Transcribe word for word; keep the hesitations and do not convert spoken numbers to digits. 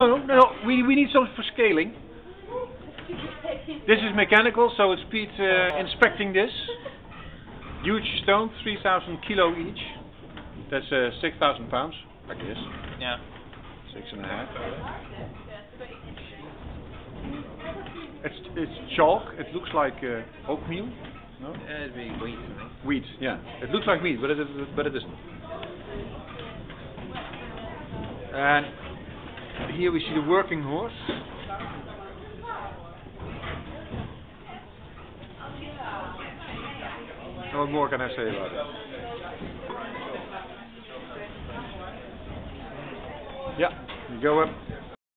No, no, no. We we need something for scaling. This is mechanical, so it's Pete uh, inspecting this. Huge stone, three thousand kilo each. That's uh, six thousand pounds, like this. Yeah. Six and a half. It's it's chalk. It looks like uh, oatmeal. No. Yeah, it'd be wheat, I think. Wheat. Yeah. It looks like wheat, but it is, but it isn't. And here we see the working horse. What more can I say about it? Yeah, you go up.